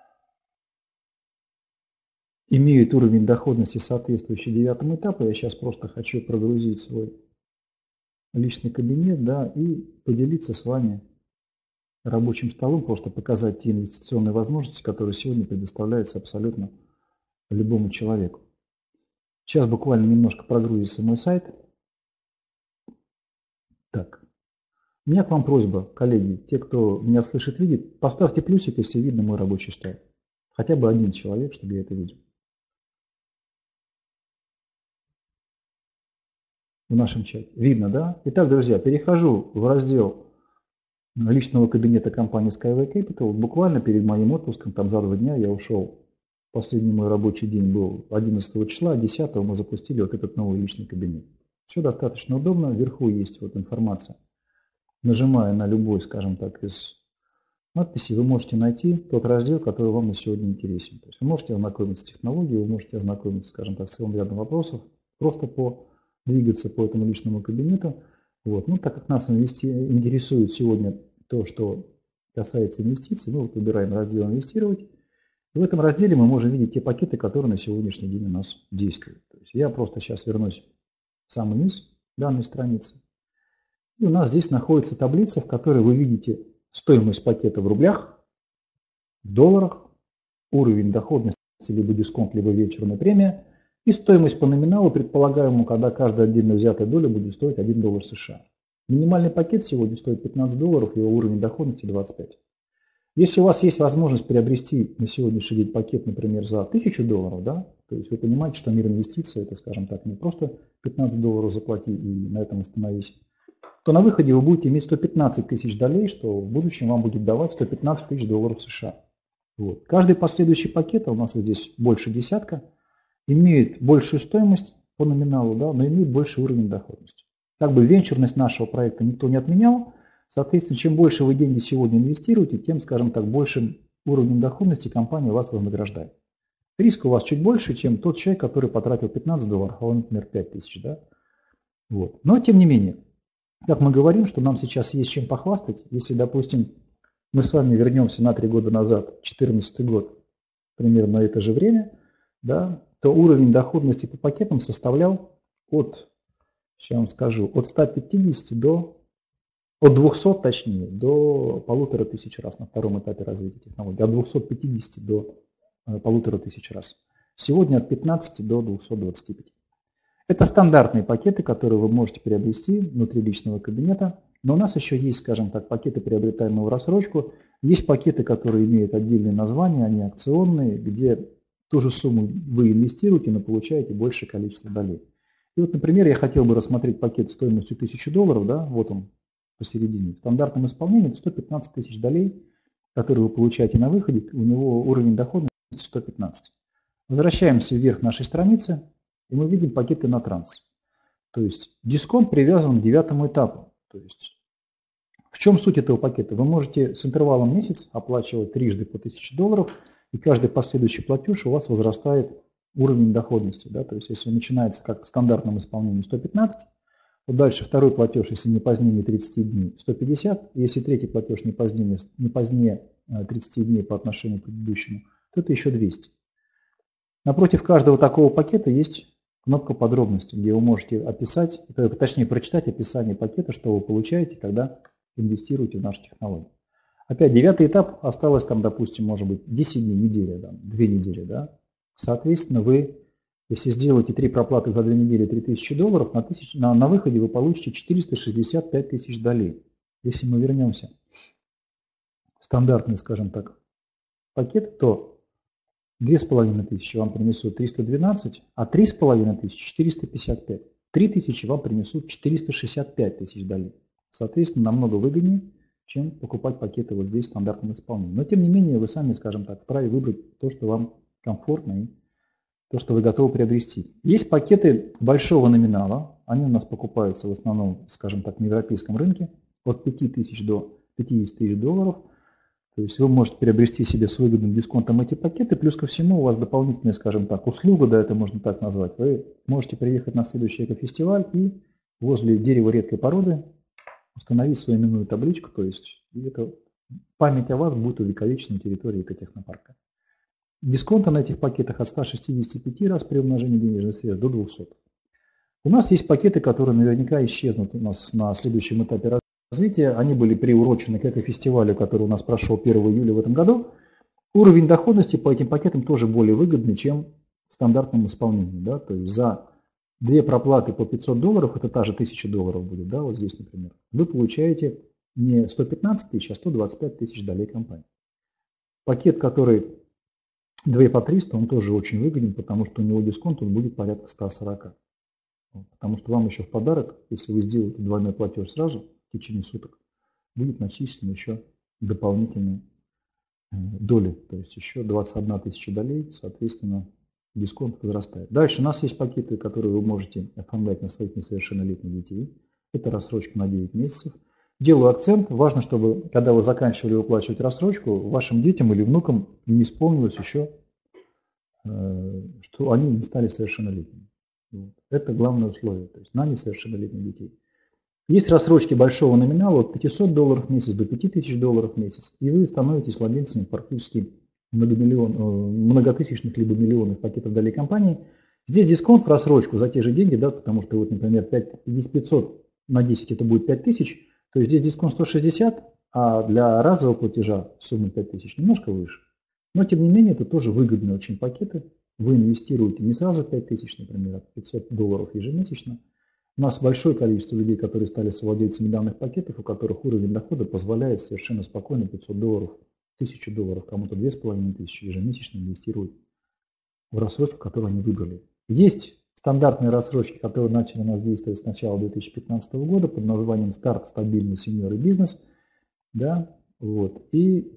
имеют уровень доходности, соответствующий 9 этапу. Я сейчас просто хочу прогрузить свой личный кабинет, да, и поделиться с вами рабочим столом, просто показать те инвестиционные возможности, которые сегодня предоставляются абсолютно любому человеку. Сейчас буквально немножко прогрузится мой сайт. Так. У меня к вам просьба, коллеги, те, кто меня слышит, видит, поставьте плюсик, если видно мой рабочий стол. Хотя бы один человек, чтобы я это видел. В нашем чате. Видно, да? Итак, друзья, перехожу в раздел личного кабинета компании Skyway Capital. Буквально перед моим отпуском, там за 2 дня я ушел. Последний мой рабочий день был 11 числа, 10 мы запустили вот этот новый личный кабинет. Все достаточно удобно. Вверху есть вот информация. Нажимая на любой, скажем так, из надписей, вы можете найти тот раздел, который вам на сегодня интересен. То есть вы можете ознакомиться с технологией, вы можете ознакомиться, скажем так, с целым рядом вопросов, просто двигаться по этому личному кабинету. Вот. Ну, так как нас интересует сегодня то, что касается инвестиций, мы вот выбираем раздел «Инвестировать». И в этом разделе мы можем видеть те пакеты, которые на сегодняшний день у нас действуют. То есть я просто сейчас вернусь в самый низ данной страницы. И у нас здесь находится таблица, в которой вы видите стоимость пакета в рублях, в долларах, уровень доходности, либо дисконт, либо вечерная премия, и стоимость по номиналу, предполагаемому, когда каждая отдельно взятая доля будет стоить $1 США. Минимальный пакет сегодня стоит $15, его уровень доходности 25. Если у вас есть возможность приобрести на сегодняшний день пакет, например, за $1000, да, то есть вы понимаете, что мир инвестиций, это, скажем так, не просто $15 заплати и на этом остановись, то на выходе вы будете иметь 115 тысяч долей, что в будущем вам будет давать 115 тысяч долларов США. Вот. Каждый последующий пакет, а у нас здесь больше десятка, имеет большую стоимость по номиналу, да, но имеет больший уровень доходности. Как бы венчурность нашего проекта никто не отменял, соответственно, чем больше вы деньги сегодня инвестируете, тем, скажем так, большим уровнем доходности компания вас вознаграждает. Риск у вас чуть больше, чем тот человек, который потратил $15, а он, например, 5000. Да? Вот. Но, тем не менее, как мы говорим, что нам сейчас есть чем похвастать, если, допустим, мы с вами вернемся на 3 года назад, 2014 год, примерно на это же время, да, то уровень доходности по пакетам составлял сейчас вам скажу, от 150 от 200, точнее, до 1500 раз на втором этапе развития технологий, от 250 до 1500 раз. Сегодня от 15 до 225. Это стандартные пакеты, которые вы можете приобрести внутри личного кабинета, но у нас еще есть, скажем так, пакеты, приобретаемые в рассрочку. Есть пакеты, которые имеют отдельные названия, они акционные, где ту же сумму вы инвестируете, но получаете большее количество долей. И вот, например, я хотел бы рассмотреть пакет стоимостью $1000, да, вот он посередине. В стандартном исполнении это 115 тысяч долей, которые вы получаете на выходе, у него уровень доходности 115. Возвращаемся вверх нашей страницы, и мы видим пакеты на транс. То есть дисконт привязан к 9 этапу. То есть в чем суть этого пакета? Вы можете с интервалом месяц оплачивать трижды по $1000, и каждый последующий платеж у вас возрастает уровень доходности. Да? То есть если начинается как в стандартном исполнении 115, вот дальше второй платеж, если не позднее 30 дней, 150, и если третий платеж не позднее 30 дней по отношению к предыдущему, то это еще 200. Напротив каждого такого пакета есть кнопка подробности, где вы можете описать, точнее прочитать описание пакета, что вы получаете, когда инвестируете в нашу технологию. Опять 9-й этап, осталось там, допустим, может быть 10 дней, неделя, да, 2 недели. Да? Соответственно, вы, если сделаете 3 проплаты за 2 недели $3000, на выходе вы получите 465 тысяч долей. Если мы вернемся в стандартный, скажем так, пакет, то 2500 вам принесут 312, а 3500 – 455. 3000 вам принесут 465 тысяч долей. Соответственно, намного выгоднее, чем покупать пакеты вот здесь в стандартном исполнении. Но тем не менее, вы сами, скажем так, вправе выбрать то, что вам комфортно и то, что вы готовы приобрести. Есть пакеты большого номинала. Они у нас покупаются в основном, скажем так, на европейском рынке от 5000 до 50 тысяч долларов. То есть вы можете приобрести себе с выгодным дисконтом эти пакеты, плюс ко всему у вас дополнительная, скажем так, услуга, да, это можно так назвать. Вы можете приехать на следующий экофестиваль и возле дерева редкой породы установить свою именную табличку, то есть это, память о вас будет увековечена на территории экотехнопарка. Дисконты на этих пакетах от 165 раз при умножении денежных средств до 200. У нас есть пакеты, которые наверняка исчезнут у нас на следующем этапе развития. Они были приурочены к экофестивалю, который у нас прошел 1 июля в этом году. Уровень доходности по этим пакетам тоже более выгодный, чем в стандартном исполнении. Да? То есть за 2 проплаты по $500, это та же $1000 будет, да, вот здесь, например, вы получаете не 115 тысяч, а 125 тысяч долей компании. Пакет, который 2 по 300, он тоже очень выгоден, потому что у него дисконт он будет порядка 140. Потому что вам еще в подарок, если вы сделаете двойной платеж сразу, в течение суток, будет начислено еще дополнительные доли, то есть еще 21 тысяча долей, соответственно, дисконт возрастает. Дальше у нас есть пакеты, которые вы можете оформлять на своих несовершеннолетних детей. Это рассрочка на 9 месяцев. Делаю акцент, важно, чтобы, когда вы заканчивали выплачивать рассрочку, вашим детям или внукам не исполнилось еще, что они не стали совершеннолетними. Это главное условие, то есть на несовершеннолетних детей. Есть рассрочки большого номинала от $500 в месяц до $5000 в месяц, и вы становитесь владельцами практически многотысячных либо миллионных пакетов долей компании. Здесь дисконт в рассрочку за те же деньги, да, потому что, вот, например, 500 на 10 это будет 5000, то есть здесь дисконт 160, а для разового платежа сумма 5000 немножко выше. Но тем не менее, это тоже выгодные очень пакеты. Вы инвестируете не сразу 5000, например, а $500 ежемесячно. У нас большое количество людей, которые стали совладельцами данных пакетов, у которых уровень дохода позволяет совершенно спокойно $500, $1000, кому-то 2500 ежемесячно инвестировать в рассрочку, которую они выбрали. Есть стандартные рассрочки, которые начали у нас действовать с начала 2015 года под названием «Старт, стабильный, сеньор и бизнес». Да, вот. И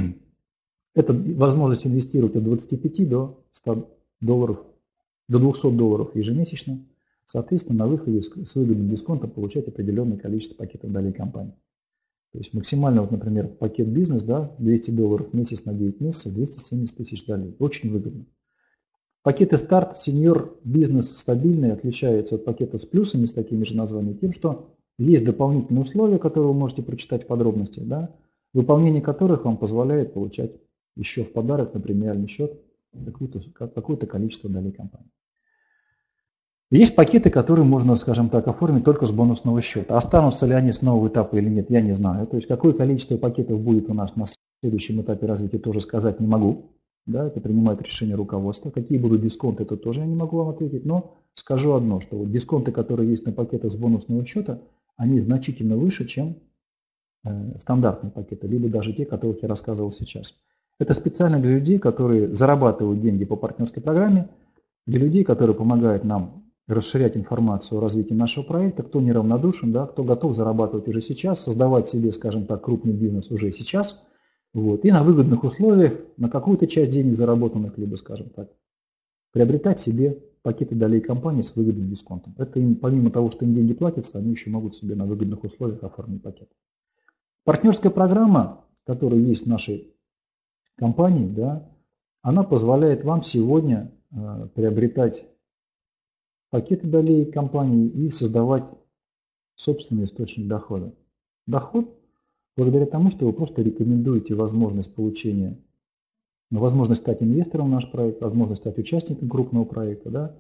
это возможность инвестировать от 25 до $100, до $200 ежемесячно. Соответственно, на выходе с выгодным дисконтом получать определенное количество пакетов долей компании. То есть максимально, вот, например, пакет бизнес, да, $200 в месяц на 9 месяцев, 270 тысяч долей. Очень выгодно. Пакеты старт, сеньор, бизнес стабильные отличаются от пакетов с плюсами, с такими же названиями, тем, что есть дополнительные условия, которые вы можете прочитать в подробностях, да, выполнение которых вам позволяет получать еще в подарок на премиальный счет какое-то количество долей компании. Есть пакеты, которые можно, скажем так, оформить только с бонусного счета. Останутся ли они с нового этапа или нет, я не знаю. То есть какое количество пакетов будет у нас на следующем этапе развития, тоже сказать не могу. Да, это принимает решение руководства. Какие будут дисконты, это тоже я не могу вам ответить. Но скажу одно, что вот дисконты, которые есть на пакетах с бонусного счета, они значительно выше, чем стандартные пакеты, либо даже те, о которых я рассказывал сейчас. Это специально для людей, которые зарабатывают деньги по партнерской программе, для людей, которые помогают нам расширять информацию о развитии нашего проекта, кто неравнодушен, да, кто готов зарабатывать уже сейчас, создавать себе, скажем так, крупный бизнес уже сейчас, вот, и на выгодных условиях, на какую-то часть денег заработанных, либо, скажем так, приобретать себе пакеты долей компании с выгодным дисконтом. Это им, помимо того, что им деньги платятся, они еще могут себе на выгодных условиях оформить пакет. Партнерская программа, которая есть в нашей компании, да, она позволяет вам сегодня приобретать пакеты долей компании и создавать собственный источник дохода. Доход благодаря тому, что вы просто рекомендуете возможность получения, возможность стать инвестором в наш проект, возможность стать участником крупного проекта, да,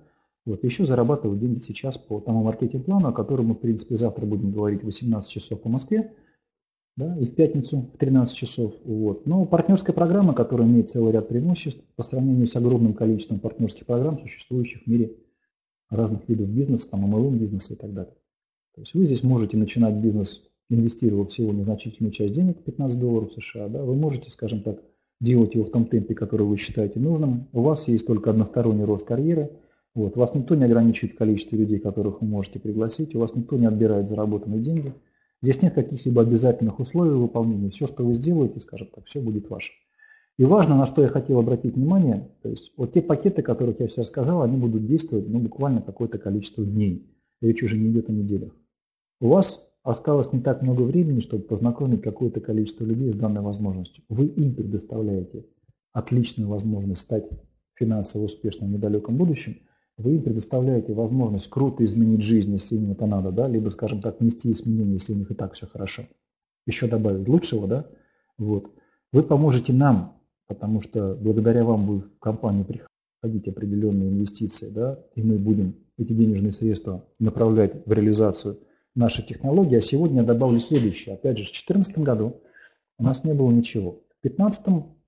Вот, еще зарабатывают деньги сейчас по тому маркетинг-плану, о котором мы, в принципе, завтра будем говорить в 18 часов по Москве, да, и в пятницу в 13 часов. Вот. Но партнерская программа, которая имеет целый ряд преимуществ по сравнению с огромным количеством партнерских программ, существующих в мире разных видов бизнеса, там, MLM бизнеса и так далее. То есть вы здесь можете начинать бизнес, инвестировав всего незначительную часть денег, $15 США, да, вы можете, скажем так, делать его в том темпе, который вы считаете нужным. У вас есть только односторонний рост карьеры. Вот. Вас никто не ограничивает в количестве людей, которых вы можете пригласить. У вас никто не отбирает заработанные деньги. Здесь нет каких-либо обязательных условий выполнения. Все, что вы сделаете, скажем так, все будет ваше. И важно, на что я хотел обратить внимание, то есть вот те пакеты, о которых я сейчас сказал, они будут действовать буквально какое-то количество дней. Речь уже не идет о неделях. У вас осталось не так много времени, чтобы познакомить какое-то количество людей с данной возможностью. Вы им предоставляете отличную возможность стать финансово успешным в недалеком будущем. Вы им предоставляете возможность круто изменить жизнь, если им это надо, да, либо, скажем так, внести изменения, если у них и так все хорошо. Еще добавить лучшего, да. Вот. Вы поможете нам, потому что благодаря вам будут в компанию приходить определенные инвестиции, да, и мы будем эти денежные средства направлять в реализацию нашей технологии. А сегодня я добавлю следующее. Опять же, в 2014 году у нас не было ничего. В 2015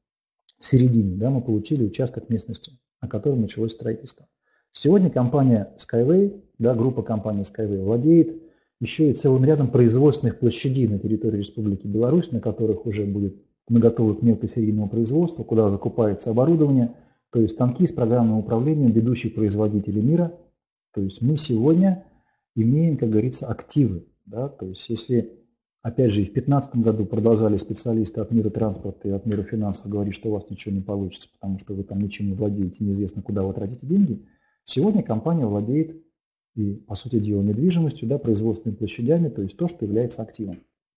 в середине, да, мы получили участок местности, на котором началось строительство. Сегодня компания Skyway, да, группа компаний Skyway владеет еще и целым рядом производственных площадей на территории Республики Беларусь, на которых уже будет наготове к мелкосерийному производству, куда закупается оборудование, то есть станки с программным управлением ведущих производителей мира. То есть мы сегодня имеем, как говорится, активы. Да? То есть если, опять же, и в 2015 году продолжали специалисты от мира транспорта и от мира финансов говорить, что у вас ничего не получится, потому что вы там ничем не владеете, неизвестно, куда вы тратите деньги, сегодня компания владеет и, по сути дела, недвижимостью, да, производственными площадями, то есть то, что является активом.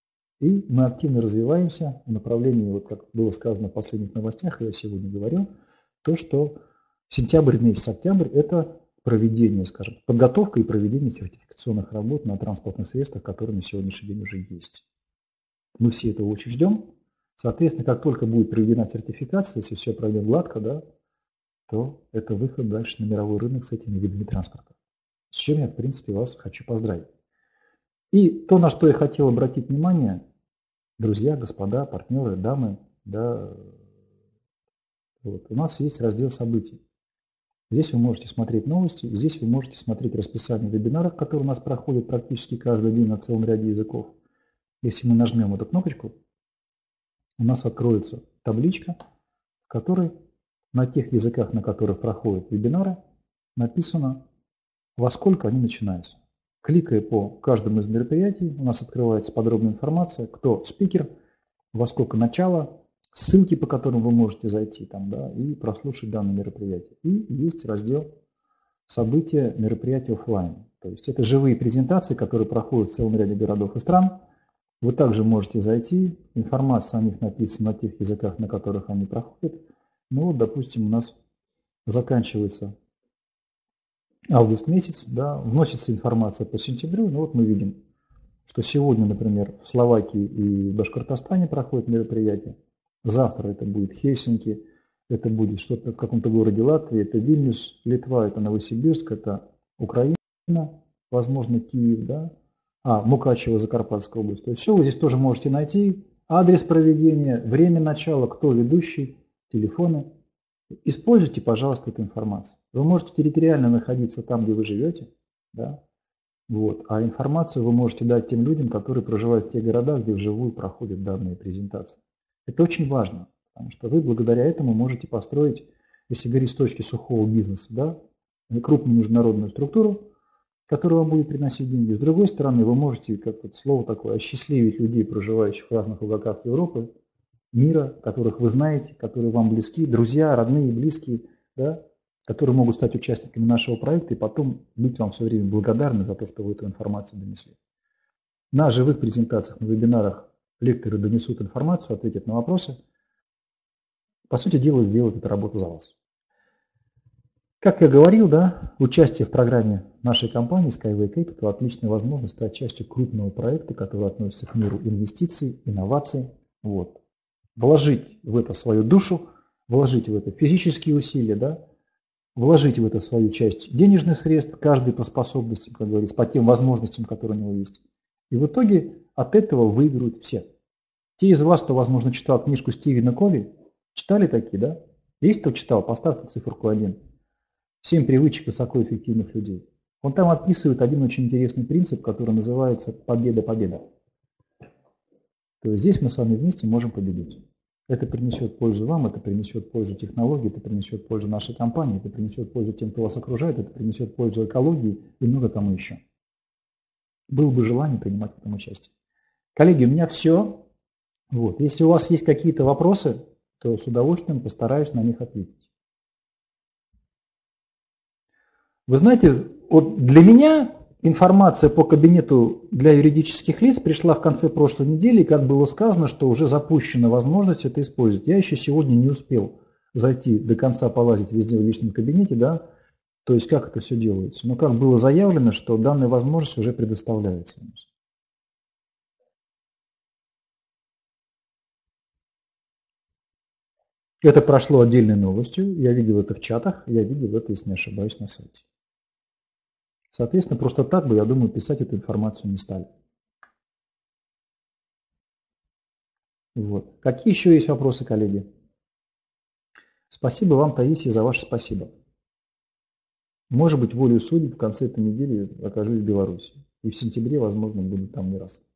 И мы активно развиваемся в направлении, вот как было сказано в последних новостях, я сегодня говорил, то, что сентябрь месяц, октябрь – это проведение, скажем, подготовка и проведение сертификационных работ на транспортных средствах, которые на сегодняшний день уже есть. Мы все этого очень ждем. Соответственно, как только будет проведена сертификация, если все пройдет гладко, да, то это выход дальше на мировой рынок с этими видами транспорта. С чем я, в принципе, вас хочу поздравить. И то, на что я хотел обратить внимание, друзья, господа, партнеры, дамы, да, вот, у нас есть раздел событий. Здесь вы можете смотреть новости, здесь вы можете смотреть расписание вебинаров, которые у нас проходят практически каждый день на целом ряде языков. Если мы нажмем эту кнопочку, у нас откроется табличка, в которой на тех языках, на которых проходят вебинары, написано, во сколько они начинаются. Кликая по каждому из мероприятий, у нас открывается подробная информация, кто спикер, во сколько начало, ссылки, по которым вы можете зайти там, да, и прослушать данное мероприятие. И есть раздел события, мероприятия офлайн. То есть это живые презентации, которые проходят в целом ряде городов и стран. Вы также можете зайти, информация о них написана на тех языках, на которых они проходят. Ну вот, допустим, у нас заканчивается август месяц, да, вносится информация по сентябрю. Ну вот мы видим, что сегодня, например, в Словакии и Башкортостане проходит мероприятие. Завтра это будет Хельсинки, это будет что-то в каком-то городе Латвии, это Вильнюс, Литва, это Новосибирск, это Украина, возможно, Киев, да, Мукачево, Закарпатская область. То есть все вы здесь тоже можете найти. Адрес проведения, время начала, кто ведущий, телефоны. Используйте, пожалуйста, эту информацию. Вы можете территориально находиться там, где вы живете, да? Вот. А информацию вы можете дать тем людям, которые проживают в тех городах, где вживую проходят данные презентации. Это очень важно, потому что вы благодаря этому можете построить, если говорить с точки сухого бизнеса, да, крупную международную структуру, которая вам будет приносить деньги. С другой стороны, вы можете, как вот слово такое, осчастливить людей, проживающих в разных уголках Европы, мира, которых вы знаете, которые вам близки, друзья, родные, близкие, да, которые могут стать участниками нашего проекта и потом быть вам все время благодарны за то, что вы эту информацию донесли. На живых презентациях, на вебинарах лекторы донесут информацию, ответят на вопросы. По сути дела, сделают эту работу за вас. Как я говорил, да, участие в программе нашей компании Skyway Capital – отличная возможность стать частью крупного проекта, который относится к миру инвестиций, инноваций. Вот. Вложить в это свою душу, вложить в это физические усилия, да, вложить в это свою часть денежных средств, каждый по способностям, как говорится, по тем возможностям, которые у него есть. И в итоге от этого выиграют все. Те из вас, кто, возможно, читал книжку Стивена Кови, читали такие, да? Есть кто читал? Поставьте циферку 1. 7 привычек высокоэффективных людей. Он там описывает один очень интересный принцип, который называется «победа-победа». То есть здесь мы с вами вместе можем победить. Это принесет пользу вам, это принесет пользу технологии, это принесет пользу нашей компании, это принесет пользу тем, кто вас окружает, это принесет пользу экологии и много кому еще. Было бы желание принимать в этом участие. Коллеги, у меня все. Вот. Если у вас есть какие-то вопросы, то с удовольствием постараюсь на них ответить. Вы знаете, вот для меня информация по кабинету для юридических лиц пришла в конце прошлой недели, и как было сказано, что уже запущена возможность это использовать. Я еще сегодня не успел зайти до конца, полазить везде в личном кабинете, да, то есть как это все делается. Но как было заявлено, что данная возможность уже предоставляется. Это прошло отдельной новостью, я видел это в чатах, я видел это, если не ошибаюсь, на сайте. Соответственно, просто так бы, я думаю, писать эту информацию не стали. Вот. Какие еще есть вопросы, коллеги? Спасибо вам, Таисия, за ваше спасибо. Может быть, волею судеб в конце этой недели окажусь в Беларуси. И в сентябре, возможно, буду там не раз.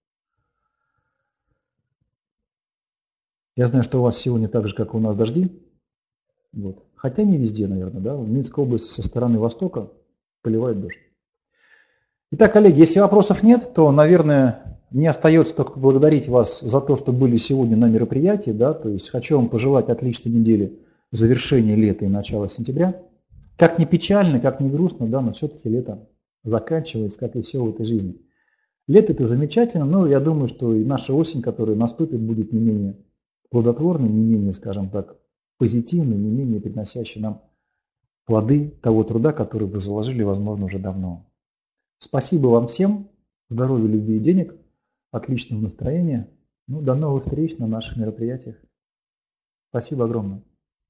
Я знаю, что у вас сегодня так же, как и у нас, дожди. Вот. Хотя не везде, наверное, да. В Минской области со стороны востока поливает дождь. Итак, коллеги, если вопросов нет, то, наверное, мне остается только поблагодарить вас за то, что были сегодня на мероприятии. Да, то есть хочу вам пожелать отличной недели, завершения лета и начала сентября. Как ни печально, как ни грустно, да, но все-таки лето заканчивается, как и все в этой жизни. Лето – это замечательно, но я думаю, что и наша осень, которая наступит, будет не менее плодотворной, не менее, скажем так, позитивной, не менее приносящей нам плоды того труда, который вы заложили, возможно, уже давно. Спасибо вам всем, здоровья, любви и денег, отличного настроения. Ну, до новых встреч на наших мероприятиях. Спасибо огромное.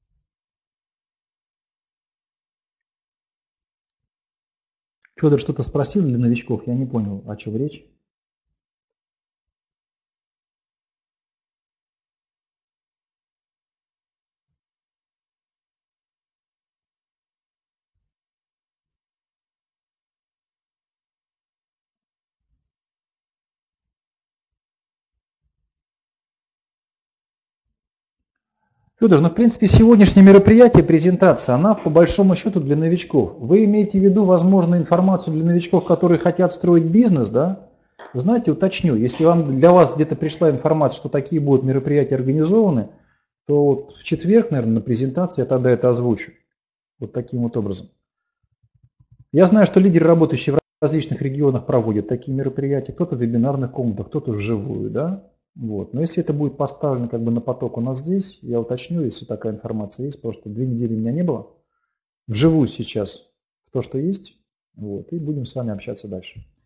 Федор что-то спросил для новичков, я не понял, о чем речь. Федор, ну в принципе сегодняшнее мероприятие, презентация, она по большому счету для новичков. Вы имеете в виду, возможно, информацию для новичков, которые хотят строить бизнес, да? Вы знаете, уточню, если для вас где-то пришла информация, что такие будут мероприятия организованы, то вот в четверг, наверное, на презентации я тогда это озвучу. Вот таким вот образом. Я знаю, что лидеры, работающие в различных регионах, проводят такие мероприятия. Кто-то в вебинарных комнатах, кто-то вживую, да? Вот. Но если это будет поставлено как бы на поток у нас здесь, я уточню, если такая информация есть, потому что 2 недели меня не было. Вживую сейчас в то, что есть, вот, и будем с вами общаться дальше.